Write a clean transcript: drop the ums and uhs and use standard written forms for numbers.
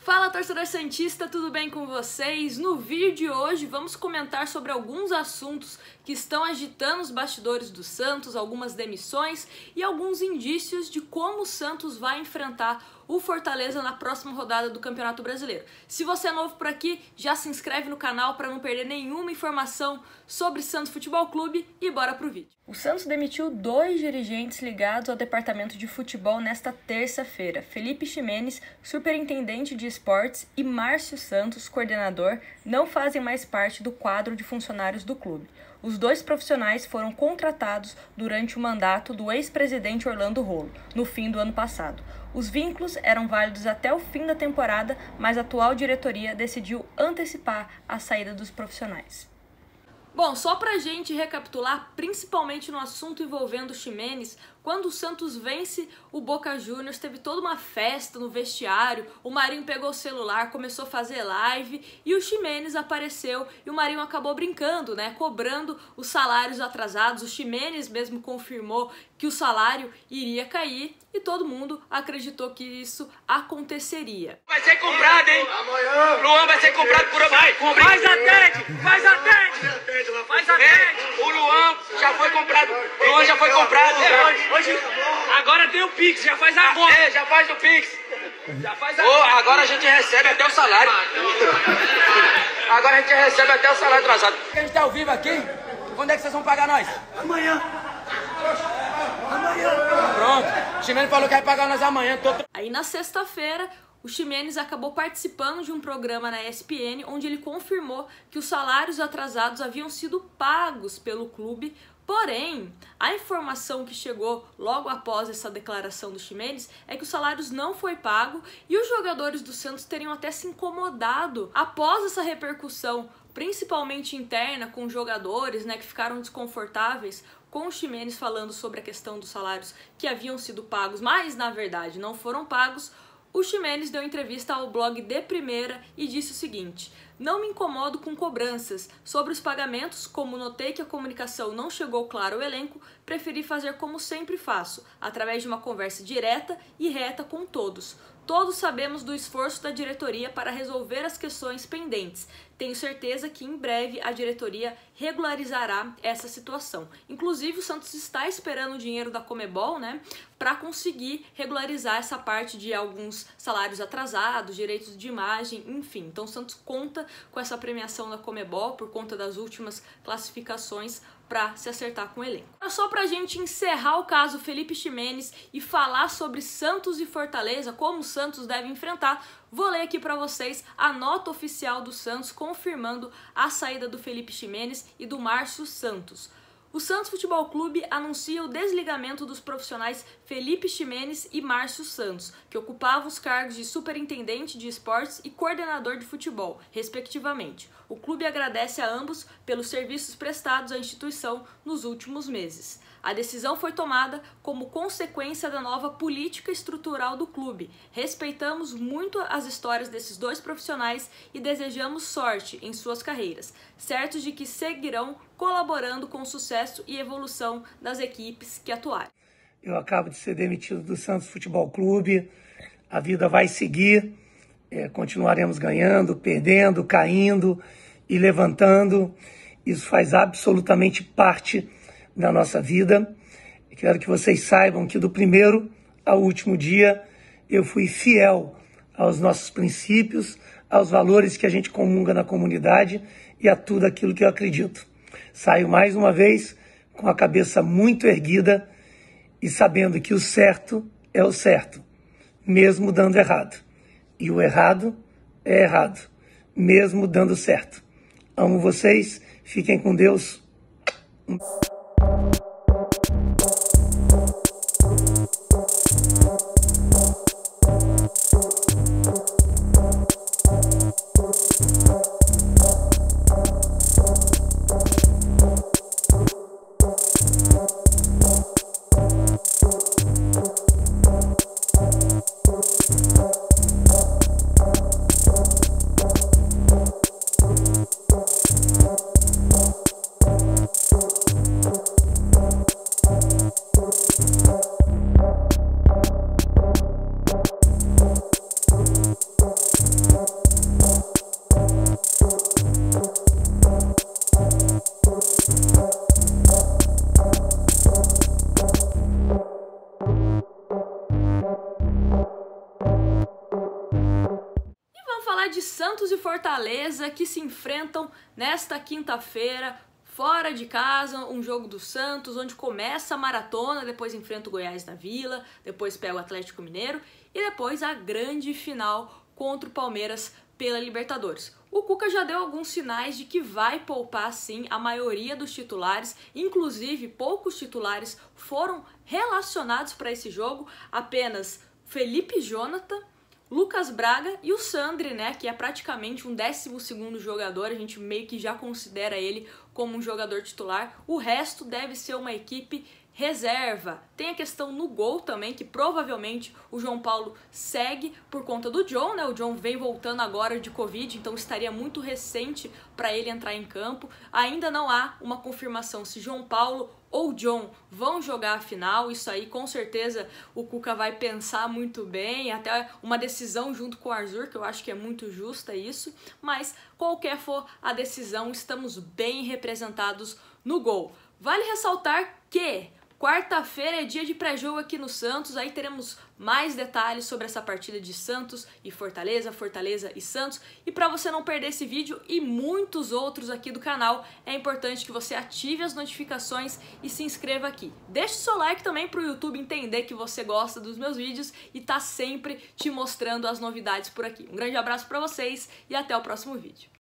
Fala, torcedor santista, tudo bem com vocês? No vídeo de hoje vamos comentar sobre alguns assuntos que estão agitando os bastidores do Santos, algumas demissões e alguns indícios de como o Santos vai enfrentar o Fortaleza na próxima rodada do Campeonato Brasileiro. Se você é novo por aqui, já se inscreve no canal para não perder nenhuma informação sobre Santos Futebol Clube e bora pro vídeo. O Santos demitiu 2 dirigentes ligados ao departamento de futebol nesta terça-feira. Felipe Ximenes, superintendente de esportes, e Márcio Santos, coordenador, não fazem mais parte do quadro de funcionários do clube. Os 2 profissionais foram contratados durante o mandato do ex-presidente Orlando Rolo, no fim do ano passado. Os vínculos eram válidos até o fim da temporada, mas a atual diretoria decidiu antecipar a saída dos profissionais. Bom, só pra gente recapitular, principalmente no assunto envolvendo o Ximenes, quando o Santos vence o Boca Juniors, teve toda uma festa no vestiário, o Marinho pegou o celular, começou a fazer live e o Ximenes apareceu e o Marinho acabou brincando, né, cobrando os salários atrasados. O Ximenes mesmo confirmou que o salário iria cair e todo mundo acreditou que isso aconteceria. Vai ser comprado, hein? Amanhã. Luan vai ser comprado por... Faz Atlético! Faz Atlético! O Luan já foi comprado. Luan já foi comprado. Hoje, agora tem o Pix, já faz a conta. Já faz o Pix. Já faz a conta. Agora a gente recebe até o salário. Agora a gente recebe até o salário atrasado. A gente tá ao vivo aqui. Quando é que vocês vão pagar nós? Amanhã. Pronto. O Ximenes falou que vai pagar nós amanhã. Aí na sexta-feira, o Ximenes acabou participando de um programa na ESPN, onde ele confirmou que os salários atrasados haviam sido pagos pelo clube. Porém, a informação que chegou logo após essa declaração do Ximenes é que os salários não foi pago e os jogadores do Santos teriam até se incomodado após essa repercussão, principalmente interna, com jogadores, né, que ficaram desconfortáveis com o Ximenes falando sobre a questão dos salários que haviam sido pagos, mas na verdade não foram pagos. O Ximenes deu entrevista ao blog De Primeira e disse o seguinte: "Não me incomodo com cobranças. Sobre os pagamentos, como notei que a comunicação não chegou clara ao elenco, preferi fazer como sempre faço, através de uma conversa direta e reta com todos. Todos sabemos do esforço da diretoria para resolver as questões pendentes. Tenho certeza que em breve a diretoria regularizará essa situação." Inclusive, o Santos está esperando o dinheiro da Conmebol, né, para conseguir regularizar essa parte de alguns salários atrasados, direitos de imagem, enfim. Então, o Santos conta com essa premiação da Conmebol por conta das últimas classificações para se acertar com o elenco. Só pra gente encerrar o caso Felipe Ximenes e falar sobre Santos e Fortaleza, como o Santos deve enfrentar, vou ler aqui para vocês a nota oficial do Santos confirmando a saída do Felipe Ximenes e do Márcio Santos. O Santos Futebol Clube anuncia o desligamento dos profissionais Felipe Ximenes e Márcio Santos, que ocupavam os cargos de superintendente de esportes e coordenador de futebol, respectivamente. O clube agradece a ambos pelos serviços prestados à instituição nos últimos meses. A decisão foi tomada como consequência da nova política estrutural do clube. Respeitamos muito as histórias desses 2 profissionais e desejamos sorte em suas carreiras, certos de que seguirão colaborando com o sucesso e evolução das equipes que atuarem. Eu acabo de ser demitido do Santos Futebol Clube, a vida vai seguir, continuaremos ganhando, perdendo, caindo e levantando. Isso faz absolutamente parte da nossa vida. Eu quero que vocês saibam que do primeiro ao último dia eu fui fiel aos nossos princípios, aos valores que a gente comunga na comunidade e a tudo aquilo que eu acredito. Saio mais uma vez com a cabeça muito erguida e sabendo que o certo é o certo, mesmo dando errado. E o errado é errado, mesmo dando certo. Amo vocês, fiquem com Deus. de Santos e Fortaleza, que se enfrentam nesta quinta-feira, fora de casa, um jogo do Santos, onde começa a maratona, depois enfrenta o Goiás na Vila, depois pega o Atlético Mineiro e depois a grande final contra o Palmeiras pela Libertadores. O Cuca já deu alguns sinais de que vai poupar sim a maioria dos titulares, inclusive poucos titulares foram relacionados para esse jogo, apenas Felipe Jonathan, Lucas Braga e o Sandri, né, que é praticamente um 12º jogador, a gente meio que já considera ele como um jogador titular. O resto deve ser uma equipe reserva. Tem a questão no gol também, que provavelmente o João Paulo segue por conta do John, né? O John vem voltando agora de Covid, então estaria muito recente para ele entrar em campo. Ainda não há uma confirmação se João Paulo ou John vão jogar a final. Isso aí com certeza o Cuca vai pensar muito bem, até uma decisão junto com o Arthur, que eu acho que é muito justa isso, mas qualquer for a decisão, estamos bem representados no gol. Vale ressaltar que quarta-feira é dia de pré-jogo aqui no Santos, aí teremos mais detalhes sobre essa partida de Santos e Fortaleza, Fortaleza e Santos. E para você não perder esse vídeo e muitos outros aqui do canal, é importante que você ative as notificações e se inscreva aqui. Deixe seu like também para o YouTube entender que você gosta dos meus vídeos e tá sempre te mostrando as novidades por aqui. Um grande abraço para vocês e até o próximo vídeo.